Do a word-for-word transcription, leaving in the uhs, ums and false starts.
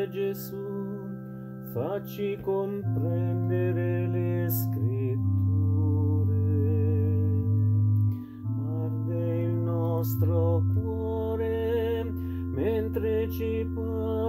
Signore Gesù, facci comprendere le scritture. Arde il nostro cuore mentre ci parli.